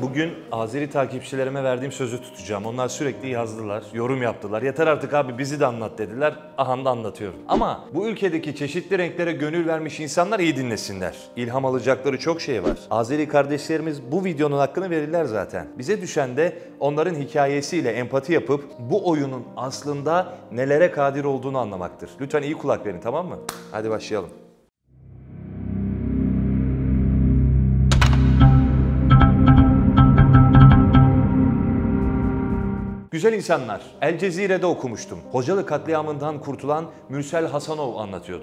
Bugün Azeri takipçilerime verdiğim sözü tutacağım. Onlar sürekli yazdılar, yorum yaptılar. Yeter artık abi bizi de anlat dediler. Aha da anlatıyorum. Ama bu ülkedeki çeşitli renklere gönül vermiş insanlar iyi dinlesinler. İlham alacakları çok şey var. Azeri kardeşlerimiz bu videonun hakkını verirler zaten. Bize düşen de onların hikayesiyle empati yapıp bu oyunun aslında nelere kadir olduğunu anlamaktır. Lütfen iyi kulak verin, tamam mı? Hadi başlayalım. Güzel insanlar, El Cezire'de okumuştum. Hocalı katliamından kurtulan Mürsel Hasanov anlatıyordu.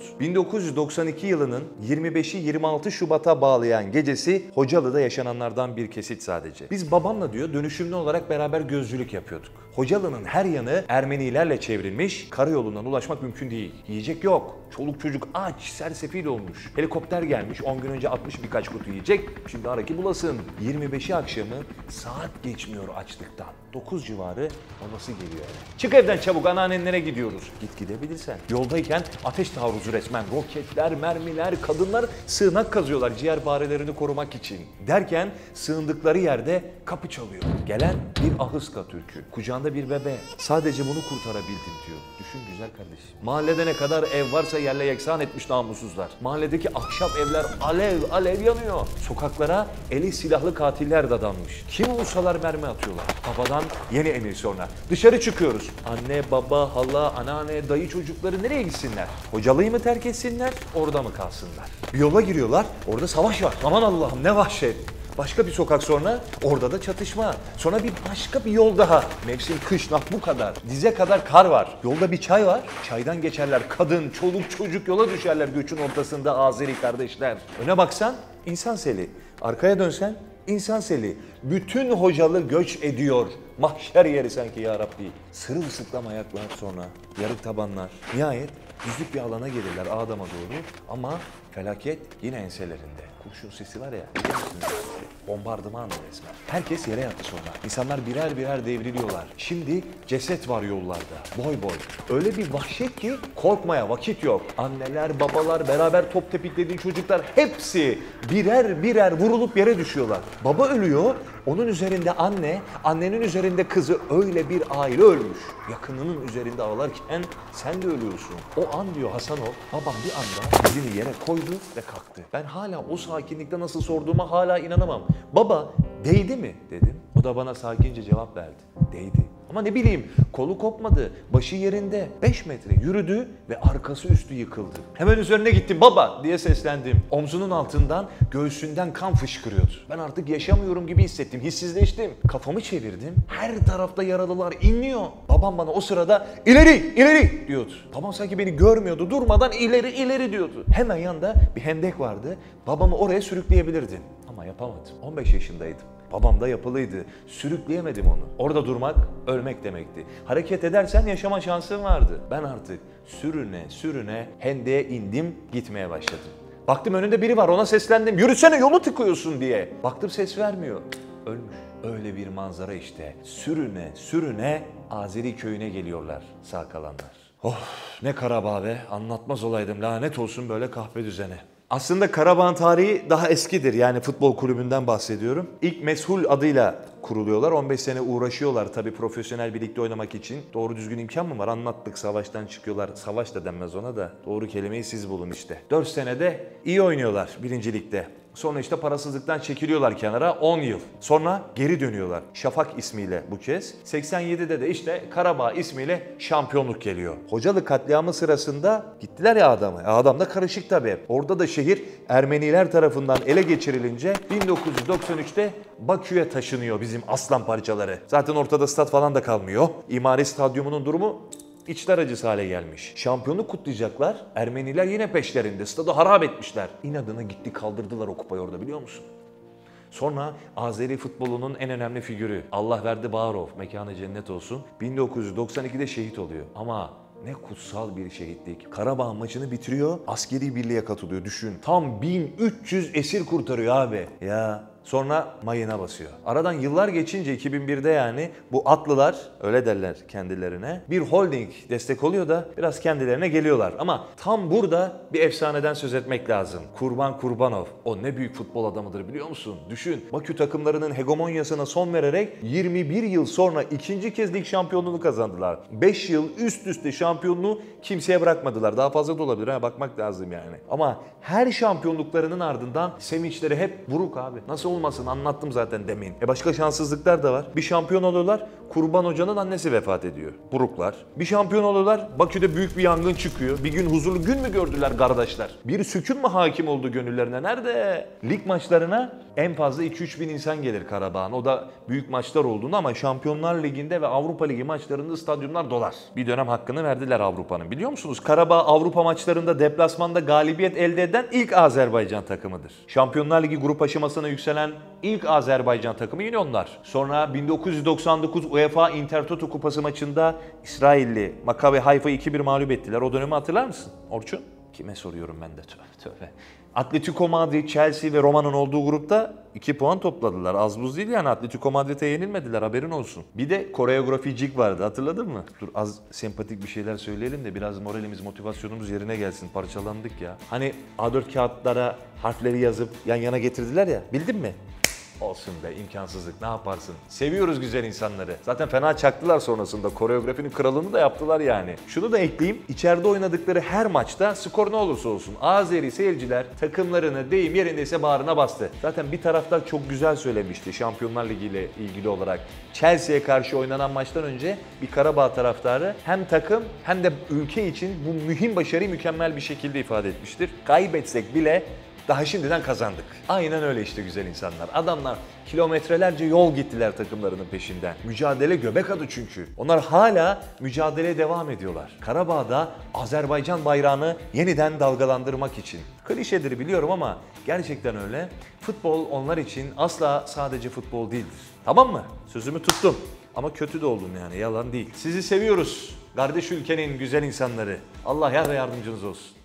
1992 yılının 25'i 26 Şubat'a bağlayan gecesi Hocalı'da yaşananlardan bir kesit sadece. Biz babamla diyor dönüşümlü olarak beraber gözcülük yapıyorduk. Hocalı'nın her yanı Ermenilerle çevrilmiş, karayolundan ulaşmak mümkün değil. Yiyecek yok. Çoluk çocuk aç, sersefil olmuş. Helikopter gelmiş, 10 gün önce atmış birkaç kutu yiyecek. Şimdi ara ki bulasın. 25'i akşamı saat geçmiyor açlıktan. 9 civarı babası geliyor eve. Çık evden çabuk, anneannenlere gidiyoruz. Git gidebilirsen. Yoldayken ateş taarruzu resmen. Roketler, mermiler, kadınlar sığınak kazıyorlar ciğerparelerini korumak için. Derken sığındıkları yerde kapı çalıyor. Gelen bir Ahıska Türk'ü. Kucağında bir bebe. Sadece bunu kurtarabildim diyor. Düşün güzel kardeşim. Mahallede ne kadar ev varsa yerle yeksan etmiş namussuzlar. Mahalledeki ahşap evler alev alev yanıyor. Sokaklara eli silahlı katiller dadanmış. Kim olsalar mermi atıyorlar. Babadan yeni emir sonra. Dışarı çıkıyoruz. Anne, baba, hala, anneanne, dayı çocukları nereye gitsinler? Hocalıyı mı terk etsinler, orada mı kalsınlar? Bir yola giriyorlar, orada savaş var. Aman Allah'ım ne vahşet. Başka bir sokak sonra orada da çatışma. Sonra başka bir yol daha. Mevsim kış, bu kadar. Dize kadar kar var. Yolda bir çay var. Çaydan geçerler. Kadın, çoluk, çocuk yola düşerler göçün ortasında Azeri kardeşler. Öne baksan insan seli. Arkaya dönsen insan seli. Bütün Hocalı göç ediyor. Mahşer yeri sanki ya Rabbi. Sırılsıklam ayaklar sonra. Yarık tabanlar. Nihayet düzlük bir alana gelirler Adam'a doğru. Ama felaket yine enselerinde. Kurşun sesi var ya. Bombardıman resmen. Herkes yere yattı sonra. İnsanlar birer birer devriliyorlar. Şimdi ceset var yollarda. Boy boy. Öyle bir vahşet ki korkmaya vakit yok. Anneler, babalar, beraber top tepiklediğin çocuklar hepsi birer birer vurulup yere düşüyorlar. Baba ölüyor. Onun üzerinde anne, annenin üzerinde kızı, öyle bir aile ölmüş. Yakınının üzerinde ağlarken sen de ölüyorsun. O an diyor Hasanov, babam bir anda dizini yere koydu ve kalktı. Ben hala o sakinlikte nasıl sorduğuma hala inanamam. Baba değdi mi dedim. O da bana sakince cevap verdi. Değdi. Ama ne bileyim kolu kopmadı, başı yerinde. 5 metre yürüdü ve arkası üstü yıkıldı. Hemen üzerine gittim, baba diye seslendim. Omzunun altından, göğsünden kan fışkırıyordu. Ben artık yaşamıyorum gibi hissettim, hissizleştim. Kafamı çevirdim, her tarafta yaralılar inliyor. Babam bana o sırada ileri, ileri diyordu. Babam sanki beni görmüyordu, durmadan ileri, ileri diyordu. Hemen yanında bir hendek vardı, babamı oraya sürükleyebilirdim. Ama yapamadım, 15 yaşındaydım. Babam da yapılıydı. Sürükleyemedim onu. Orada durmak, ölmek demekti. Hareket edersen yaşama şansın vardı. Ben artık sürüne sürüne hendeye indim, gitmeye başladım. Baktım önünde biri var, ona seslendim. Yürüsene, yolu tıkıyorsun diye. Baktım ses vermiyor. Ölmüş. Öyle bir manzara işte. Sürüne sürüne Azeri köyüne geliyorlar sağ kalanlar. Oh ne Karabağ be. Anlatmaz olaydım. Lanet olsun böyle kahpe düzene. Aslında Karabağ'ın tarihi daha eskidir. Yani futbol kulübünden bahsediyorum. İlk Meshul adıyla kuruluyorlar. 15 sene uğraşıyorlar tabii profesyonel bir ligde oynamak için. Doğru düzgün imkan mı var? Anlattık, savaştan çıkıyorlar. Savaş da denmez ona da. Doğru kelimeyi siz bulun işte. 4 senede iyi oynuyorlar 1. ligde. Sonra işte parasızlıktan çekiliyorlar kenara 10 yıl. Sonra geri dönüyorlar. Şafak ismiyle bu kez. 87'de de işte Karabağ ismiyle şampiyonluk geliyor. Hocalı katliamı sırasında gittiler ya Adam'a. Adam da karışık tabii. Orada da şehir Ermeniler tarafından ele geçirilince 1993'te Bakü'ye taşınıyor bizim aslan parçaları. Zaten ortada stat falan da kalmıyor. İmari Stadyumu'nun durumu İçler acısı hale gelmiş. Şampiyonluk kutlayacaklar. Ermeniler yine peşlerinde. Stadı harap etmişler. İnadına gitti kaldırdılar o kupayı orada, biliyor musun? Sonra Azeri futbolunun en önemli figürü Allah verdi Bağırov, mekanı cennet olsun. 1992'de şehit oluyor. Ama ne kutsal bir şehitlik. Karabağ maçını bitiriyor, askeri birliğe katılıyor düşün. Tam 1300 esir kurtarıyor abi. Ya sonra mayına basıyor. Aradan yıllar geçince 2001'de yani bu atlılar, öyle derler kendilerine, bir holding destek oluyor da biraz kendilerine geliyorlar. Ama tam burada bir efsaneden söz etmek lazım. Kurban Kurbanov. O ne büyük futbol adamıdır biliyor musun? Düşün, Bakü takımlarının hegemonyasına son vererek 21 yıl sonra ikinci kez lig şampiyonluğunu kazandılar. 5 yıl üst üste şampiyonluğu kimseye bırakmadılar. Daha fazla da olabilir, bakmak lazım yani. Ama her şampiyonluklarının ardından sevinçleri hep buruk abi. Nasıl olmasın, anlattım zaten demin. Başka şanssızlıklar da var. Bir şampiyon oluyorlar, Kurban Hoca'nın annesi vefat ediyor. Buruklar. Bir şampiyon oluyorlar, Bakü'de büyük bir yangın çıkıyor. Bir gün huzurlu gün mü gördüler kardeşler? Bir sükun mu hakim oldu gönüllerine? Nerede? Lig maçlarına en fazla 2-3 bin insan gelir Karabağ'ın. O da büyük maçlar olduğunda, ama Şampiyonlar Ligi'nde ve Avrupa Ligi maçlarında stadyumlar dolar. Bir dönem hakkını verdiler Avrupa'nın. Biliyor musunuz? Karabağ Avrupa maçlarında deplasmanda galibiyet elde eden ilk Azerbaycan takımıdır. Şampiyonlar Ligi grup aşamasına yükselen ilk Azerbaycan takımı yine onlar. Sonra 1999 UEFA Intertoto Kupası maçında İsrailli Maccabi Haifa'yı 2-1 mağlup ettiler. O dönemi hatırlar mısın Orçun? Kime soruyorum ben de, tövbe. Atletico Madrid, Chelsea ve Roma'nın olduğu grupta 2 puan topladılar. Az buz değil yani, Atletico Madrid'e yenilmediler, haberin olsun. Bir de koreograficik vardı, hatırladın mı? Dur az sempatik bir şeyler söyleyelim de biraz moralimiz, motivasyonumuz yerine gelsin. Parçalandık ya. Hani A4 kağıtlara harfleri yazıp yan yana getirdiler ya, bildin mi? Olsun be, imkansızlık, ne yaparsın? Seviyoruz güzel insanları. Zaten fena çaktılar sonrasında. Koreografinin kralını da yaptılar yani. Şunu da ekleyeyim. İçeride oynadıkları her maçta skor ne olursa olsun Azeri seyirciler takımlarını deyim yerindeyse bağrına bastı. Zaten bir taraftar çok güzel söylemişti Şampiyonlar Ligi ile ilgili olarak. Chelsea'ye karşı oynanan maçtan önce bir Karabağ taraftarı hem takım hem de ülke için bu mühim başarıyı mükemmel bir şekilde ifade etmiştir. Kaybetsek bile daha şimdiden kazandık. Aynen öyle işte güzel insanlar. Adamlar kilometrelerce yol gittiler takımlarının peşinden. Mücadele göbek adı çünkü. Onlar hala mücadeleye devam ediyorlar. Karabağ'da Azerbaycan bayrağını yeniden dalgalandırmak için. Klişedir biliyorum ama gerçekten öyle. Futbol onlar için asla sadece futbol değildir. Tamam mı? Sözümü tuttum. Ama kötü de oldum yani, yalan değil. Sizi seviyoruz. Kardeş ülkenin güzel insanları. Allah yar ve yardımcınız olsun.